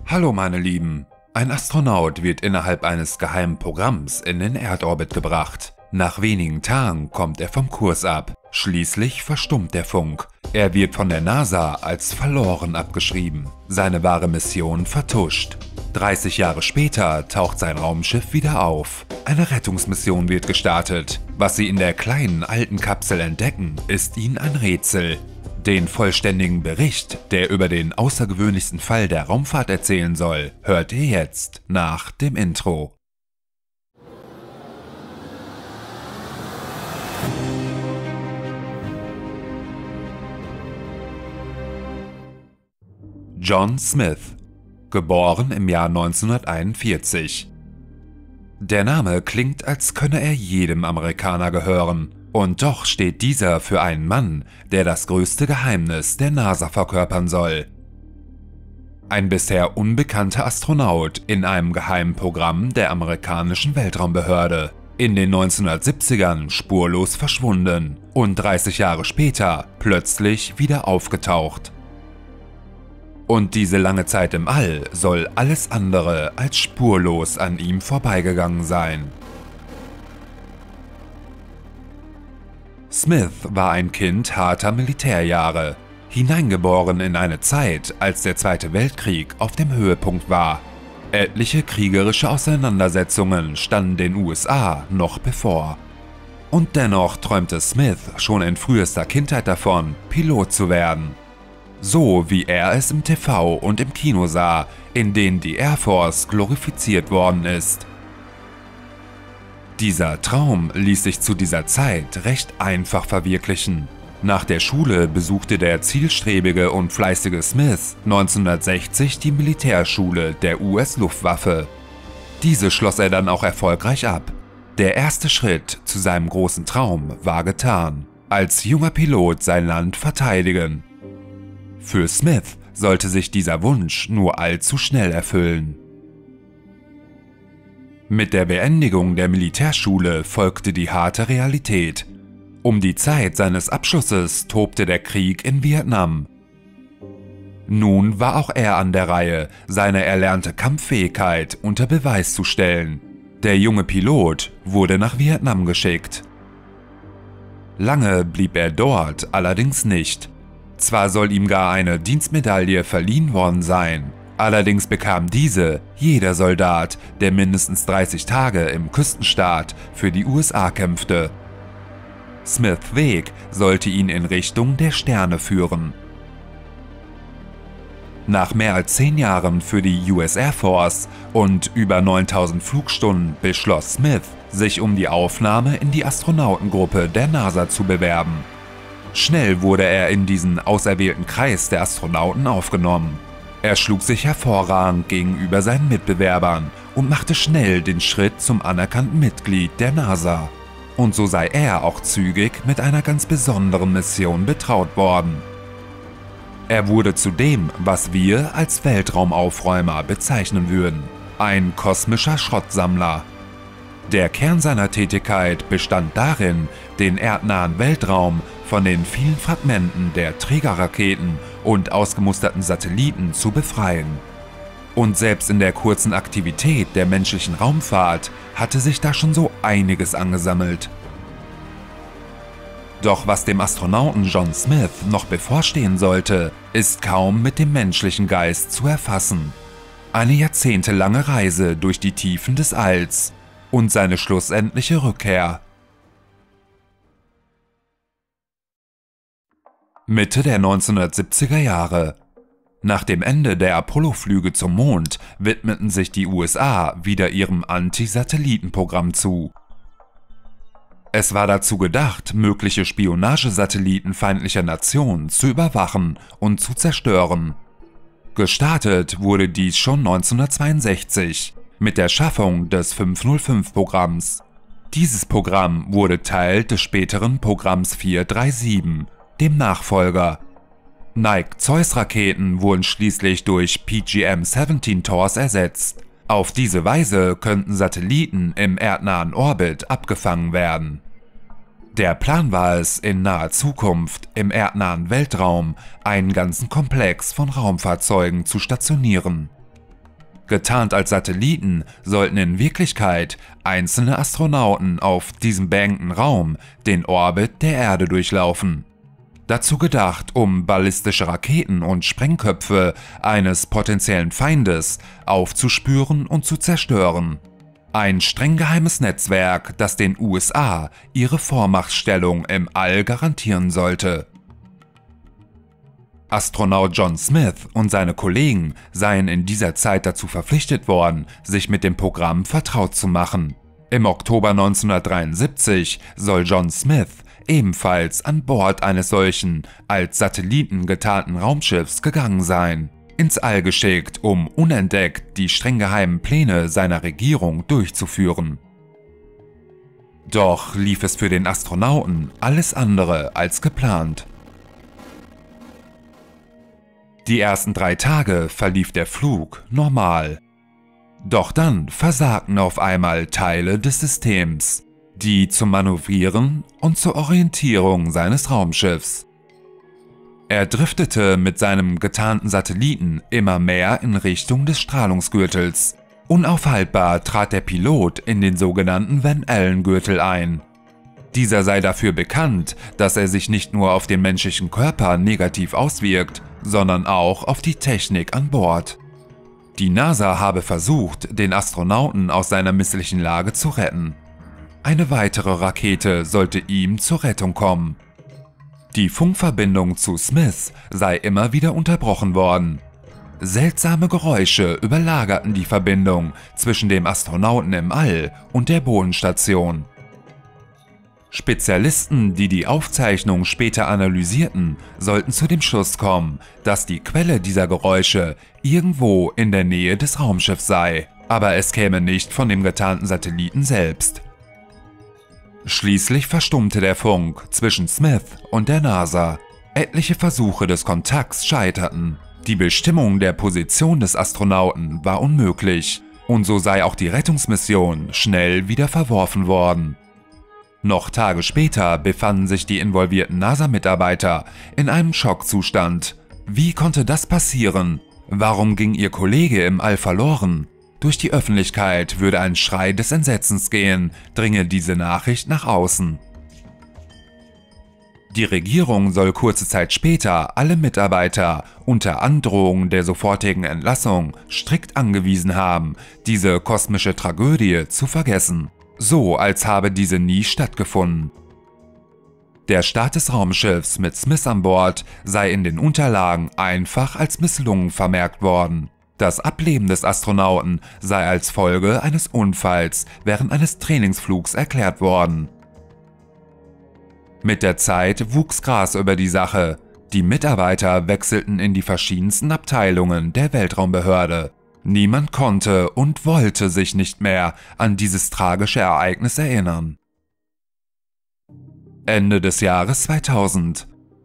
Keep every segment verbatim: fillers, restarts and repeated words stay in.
Hallo meine Lieben, ein Astronaut wird innerhalb eines geheimen Programms in den Erdorbit gebracht. Nach wenigen Tagen kommt er vom Kurs ab. Schließlich verstummt der Funk. Er wird von der NASA als verloren abgeschrieben. Seine wahre Mission vertuscht. dreißig Jahre später taucht sein Raumschiff wieder auf. Eine Rettungsmission wird gestartet. Was sie in der kleinen alten Kapsel entdecken, ist ihnen ein Rätsel. Den vollständigen Bericht, der über den außergewöhnlichsten Fall der Raumfahrt erzählen soll, hört ihr jetzt nach dem Intro. John Smith, geboren im Jahr neunzehnhunderteinundvierzig. Der Name klingt, als könne er jedem Amerikaner gehören. Und doch steht dieser für einen Mann, der das größte Geheimnis der NASA verkörpern soll. Ein bisher unbekannter Astronaut in einem geheimen Programm der amerikanischen Weltraumbehörde. In den neunzehnhundertsiebzigern spurlos verschwunden und dreißig Jahre später plötzlich wieder aufgetaucht. Und diese lange Zeit im All soll alles andere als spurlos an ihm vorbeigegangen sein. Smith war ein Kind harter Militärjahre, hineingeboren in eine Zeit, als der Zweite Weltkrieg auf dem Höhepunkt war. Etliche kriegerische Auseinandersetzungen standen den U S A noch bevor. Und dennoch träumte Smith schon in frühester Kindheit davon, Pilot zu werden. So wie er es im T V und im Kino sah, in denen die Air Force glorifiziert worden ist. Dieser Traum ließ sich zu dieser Zeit recht einfach verwirklichen. Nach der Schule besuchte der zielstrebige und fleißige Smith neunzehnhundertsechzig die Militärschule der U S-Luftwaffe. Diese schloss er dann auch erfolgreich ab. Der erste Schritt zu seinem großen Traum war getan: als junger Pilot sein Land verteidigen. Für Smith sollte sich dieser Wunsch nur allzu schnell erfüllen. Mit der Beendigung der Militärschule folgte die harte Realität. Um die Zeit seines Abschlusses tobte der Krieg in Vietnam. Nun war auch er an der Reihe, seine erlernte Kampffähigkeit unter Beweis zu stellen. Der junge Pilot wurde nach Vietnam geschickt. Lange blieb er dort allerdings nicht. Zwar soll ihm gar eine Dienstmedaille verliehen worden sein, allerdings bekam diese jeder Soldat, der mindestens dreißig Tage im Küstenstaat für die U S A kämpfte. Smiths Weg sollte ihn in Richtung der Sterne führen. Nach mehr als zehn Jahren für die U S Air Force und über neuntausend Flugstunden beschloss Smith, sich um die Aufnahme in die Astronautengruppe der NASA zu bewerben. Schnell wurde er in diesen auserwählten Kreis der Astronauten aufgenommen. Er schlug sich hervorragend gegenüber seinen Mitbewerbern und machte schnell den Schritt zum anerkannten Mitglied der NASA. Und so sei er auch zügig mit einer ganz besonderen Mission betraut worden. Er wurde zu dem, was wir als Weltraumaufräumer bezeichnen würden: ein kosmischer Schrottsammler. Der Kern seiner Tätigkeit bestand darin, den erdnahen Weltraum von den vielen Fragmenten der Trägerraketen und ausgemusterten Satelliten zu befreien. Und selbst in der kurzen Aktivität der menschlichen Raumfahrt hatte sich da schon so einiges angesammelt. Doch was dem Astronauten John Smith noch bevorstehen sollte, ist kaum mit dem menschlichen Geist zu erfassen. Eine jahrzehntelange Reise durch die Tiefen des Alls und seine schlussendliche Rückkehr. Mitte der neunzehnhundertsiebziger Jahre. Nach dem Ende der Apollo-Flüge zum Mond widmeten sich die U S A wieder ihrem Anti-Satelliten-Programm zu. Es war dazu gedacht, mögliche Spionagesatelliten feindlicher Nationen zu überwachen und zu zerstören. Gestartet wurde dies schon neunzehnhundertzweiundsechzig mit der Schaffung des fünf null fünf-Programms. Dieses Programm wurde Teil des späteren Programms vier drei sieben, dem Nachfolger. Nike-Zeus-Raketen wurden schließlich durch P G M siebzehn Tors ersetzt. Auf diese Weise könnten Satelliten im erdnahen Orbit abgefangen werden. Der Plan war es, in naher Zukunft im erdnahen Weltraum einen ganzen Komplex von Raumfahrzeugen zu stationieren. Getarnt als Satelliten sollten in Wirklichkeit einzelne Astronauten auf diesem beengten Raum den Orbit der Erde durchlaufen. Dazu gedacht, um ballistische Raketen und Sprengköpfe eines potenziellen Feindes aufzuspüren und zu zerstören. Ein streng geheimes Netzwerk, das den U S A ihre Vormachtstellung im All garantieren sollte. Astronaut John Smith und seine Kollegen seien in dieser Zeit dazu verpflichtet worden, sich mit dem Programm vertraut zu machen. Im Oktober neunzehnhundertdreiundsiebzig soll John Smith ebenfalls an Bord eines solchen, als Satelliten getarnten Raumschiffs gegangen sein, ins All geschickt, um unentdeckt die streng geheimen Pläne seiner Regierung durchzuführen. Doch lief es für den Astronauten alles andere als geplant. Die ersten drei Tage verlief der Flug normal. Doch dann versagten auf einmal Teile des Systems, die zum Manövrieren und zur Orientierung seines Raumschiffs. Er driftete mit seinem getarnten Satelliten immer mehr in Richtung des Strahlungsgürtels. Unaufhaltbar trat der Pilot in den sogenannten Van Allen-Gürtel ein. Dieser sei dafür bekannt, dass er sich nicht nur auf den menschlichen Körper negativ auswirkt, sondern auch auf die Technik an Bord. Die NASA habe versucht, den Astronauten aus seiner misslichen Lage zu retten. Eine weitere Rakete sollte ihm zur Rettung kommen. Die Funkverbindung zu Smith sei immer wieder unterbrochen worden. Seltsame Geräusche überlagerten die Verbindung zwischen dem Astronauten im All und der Bodenstation. Spezialisten, die die Aufzeichnung später analysierten, sollten zu dem Schluss kommen, dass die Quelle dieser Geräusche irgendwo in der Nähe des Raumschiffs sei, aber es käme nicht von dem getarnten Satelliten selbst. Schließlich verstummte der Funk zwischen Smith und der NASA. Etliche Versuche des Kontakts scheiterten. Die Bestimmung der Position des Astronauten war unmöglich und so sei auch die Rettungsmission schnell wieder verworfen worden. Noch Tage später befanden sich die involvierten NASA-Mitarbeiter in einem Schockzustand. Wie konnte das passieren? Warum ging ihr Kollege im All verloren? Durch die Öffentlichkeit würde ein Schrei des Entsetzens gehen, dringe diese Nachricht nach außen. Die Regierung soll kurze Zeit später alle Mitarbeiter unter Androhung der sofortigen Entlassung strikt angewiesen haben, diese kosmische Tragödie zu vergessen. So, als habe diese nie stattgefunden. Der Start des Raumschiffs mit Smith an Bord sei in den Unterlagen einfach als misslungen vermerkt worden. Das Ableben des Astronauten sei als Folge eines Unfalls während eines Trainingsflugs erklärt worden. Mit der Zeit wuchs Gras über die Sache. Die Mitarbeiter wechselten in die verschiedensten Abteilungen der Weltraumbehörde. Niemand konnte und wollte sich nicht mehr an dieses tragische Ereignis erinnern. Ende des Jahres zweitausend.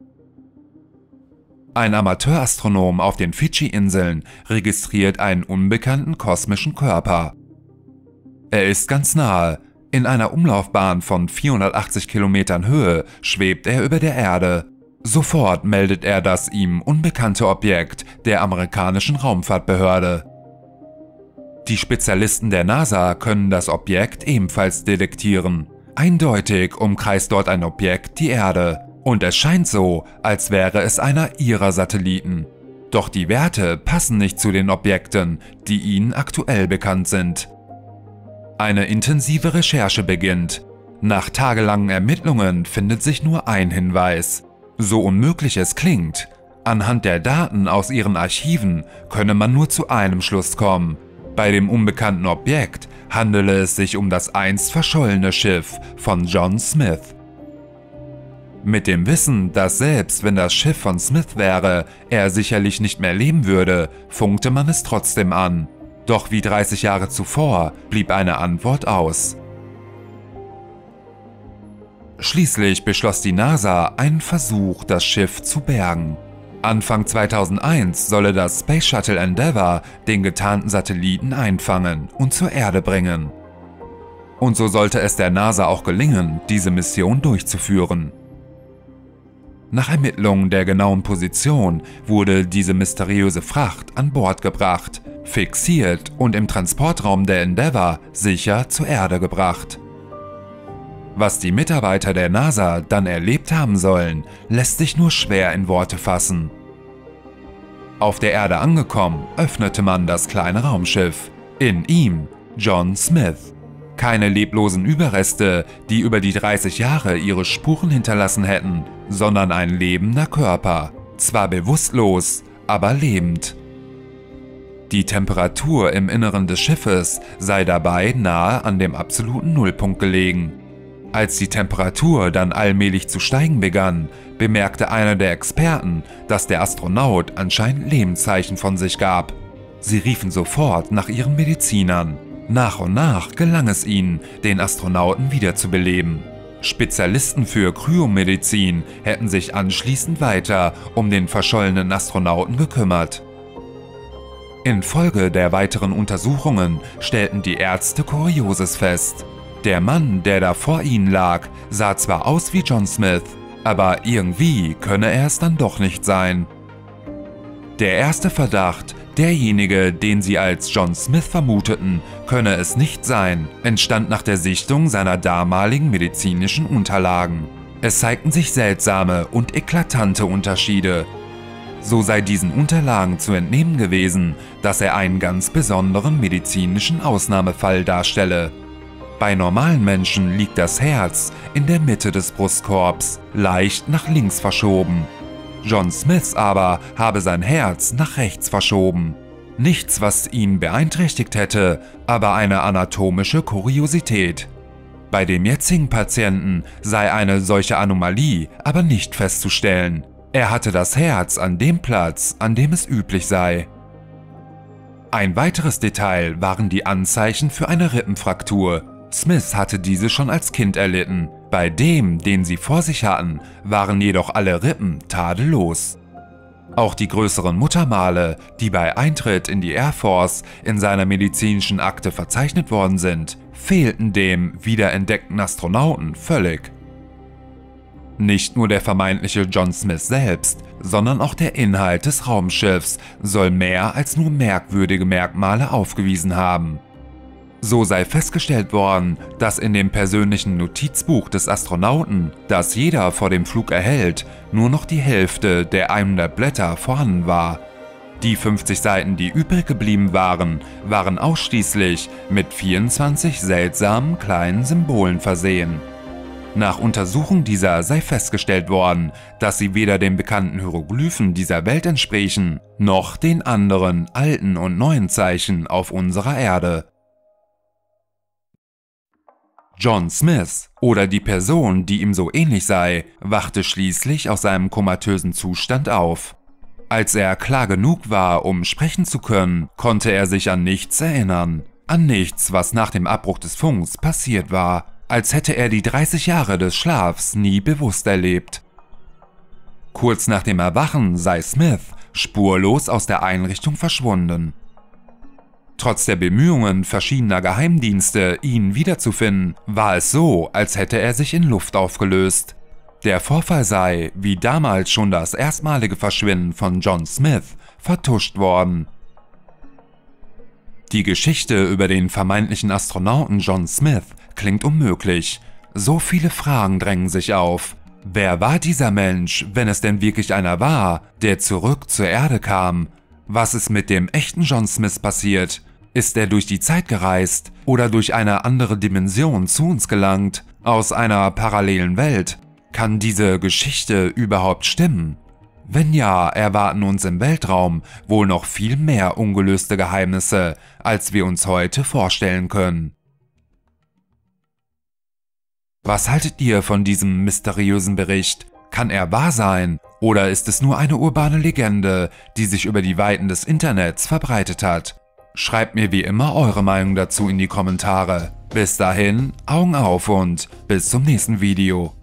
Ein Amateurastronom auf den Fidschi-Inseln registriert einen unbekannten kosmischen Körper. Er ist ganz nahe. In einer Umlaufbahn von vierhundertachtzig Kilometern Höhe schwebt er über der Erde. Sofort meldet er das ihm unbekannte Objekt der amerikanischen Raumfahrtbehörde. Die Spezialisten der NASA können das Objekt ebenfalls detektieren. Eindeutig umkreist dort ein Objekt die Erde. Und es scheint so, als wäre es einer ihrer Satelliten. Doch die Werte passen nicht zu den Objekten, die ihnen aktuell bekannt sind. Eine intensive Recherche beginnt. Nach tagelangen Ermittlungen findet sich nur ein Hinweis. So unmöglich es klingt, anhand der Daten aus ihren Archiven könne man nur zu einem Schluss kommen. Bei dem unbekannten Objekt handele es sich um das einst verschollene Schiff von John Smith. Mit dem Wissen, dass selbst wenn das Schiff von Smith wäre, er sicherlich nicht mehr leben würde, funkte man es trotzdem an. Doch wie dreißig Jahre zuvor blieb eine Antwort aus. Schließlich beschloss die NASA einen Versuch, das Schiff zu bergen. Anfang zweitausendeins solle das Space Shuttle Endeavour den getarnten Satelliten einfangen und zur Erde bringen. Und so sollte es der NASA auch gelingen, diese Mission durchzuführen. Nach Ermittlungen der genauen Position wurde diese mysteriöse Fracht an Bord gebracht, fixiert und im Transportraum der Endeavour sicher zur Erde gebracht. Was die Mitarbeiter der NASA dann erlebt haben sollen, lässt sich nur schwer in Worte fassen. Auf der Erde angekommen, öffnete man das kleine Raumschiff. In ihm John Smith. Keine leblosen Überreste, die über die dreißig Jahre ihre Spuren hinterlassen hätten, sondern ein lebender Körper. Zwar bewusstlos, aber lebend. Die Temperatur im Inneren des Schiffes sei dabei nahe an dem absoluten Nullpunkt gelegen. Als die Temperatur dann allmählich zu steigen begann, bemerkte einer der Experten, dass der Astronaut anscheinend Lebenszeichen von sich gab. Sie riefen sofort nach ihren Medizinern. Nach und nach gelang es ihnen, den Astronauten wiederzubeleben. Spezialisten für Kryomedizin hätten sich anschließend weiter um den verschollenen Astronauten gekümmert. Infolge der weiteren Untersuchungen stellten die Ärzte Kurioses fest. Der Mann, der da vor ihnen lag, sah zwar aus wie John Smith, aber irgendwie könne er es dann doch nicht sein. Der erste Verdacht, derjenige, den sie als John Smith vermuteten, könne es nicht sein, entstand nach der Sichtung seiner damaligen medizinischen Unterlagen. Es zeigten sich seltsame und eklatante Unterschiede. So sei diesen Unterlagen zu entnehmen gewesen, dass er einen ganz besonderen medizinischen Ausnahmefall darstelle. Bei normalen Menschen liegt das Herz in der Mitte des Brustkorbs, leicht nach links verschoben. John Smith aber habe sein Herz nach rechts verschoben. Nichts, was ihn beeinträchtigt hätte, aber eine anatomische Kuriosität. Bei dem jetzigen Patienten sei eine solche Anomalie aber nicht festzustellen. Er hatte das Herz an dem Platz, an dem es üblich sei. Ein weiteres Detail waren die Anzeichen für eine Rippenfraktur. Smith hatte diese schon als Kind erlitten. Bei dem, den sie vor sich hatten, waren jedoch alle Rippen tadellos. Auch die größeren Muttermale, die bei Eintritt in die Air Force in seiner medizinischen Akte verzeichnet worden sind, fehlten dem wiederentdeckten Astronauten völlig. Nicht nur der vermeintliche John Smith selbst, sondern auch der Inhalt des Raumschiffs soll mehr als nur merkwürdige Merkmale aufgewiesen haben. So sei festgestellt worden, dass in dem persönlichen Notizbuch des Astronauten, das jeder vor dem Flug erhält, nur noch die Hälfte der hundert Blätter vorhanden war. Die fünfzig Seiten, die übrig geblieben waren, waren ausschließlich mit vierundzwanzig seltsamen kleinen Symbolen versehen. Nach Untersuchung dieser sei festgestellt worden, dass sie weder den bekannten Hieroglyphen dieser Welt entsprechen, noch den anderen alten und neuen Zeichen auf unserer Erde. John Smith, oder die Person, die ihm so ähnlich sei, wachte schließlich aus seinem komatösen Zustand auf. Als er klar genug war, um sprechen zu können, konnte er sich an nichts erinnern. An nichts, was nach dem Abbruch des Funks passiert war, als hätte er die dreißig Jahre des Schlafs nie bewusst erlebt. Kurz nach dem Erwachen sei Smith spurlos aus der Einrichtung verschwunden. Trotz der Bemühungen verschiedener Geheimdienste, ihn wiederzufinden, war es so, als hätte er sich in Luft aufgelöst. Der Vorfall sei, wie damals schon das erstmalige Verschwinden von John Smith, vertuscht worden. Die Geschichte über den vermeintlichen Astronauten John Smith klingt unmöglich. So viele Fragen drängen sich auf. Wer war dieser Mensch, wenn es denn wirklich einer war, der zurück zur Erde kam? Was ist mit dem echten John Smith passiert? Ist er durch die Zeit gereist oder durch eine andere Dimension zu uns gelangt, aus einer parallelen Welt? Kann diese Geschichte überhaupt stimmen? Wenn ja, erwarten uns im Weltraum wohl noch viel mehr ungelöste Geheimnisse, als wir uns heute vorstellen können. Was haltet ihr von diesem mysteriösen Bericht? Kann er wahr sein? Oder ist es nur eine urbane Legende, die sich über die Weiten des Internets verbreitet hat? Schreibt mir wie immer eure Meinung dazu in die Kommentare. Bis dahin, Augen auf und bis zum nächsten Video.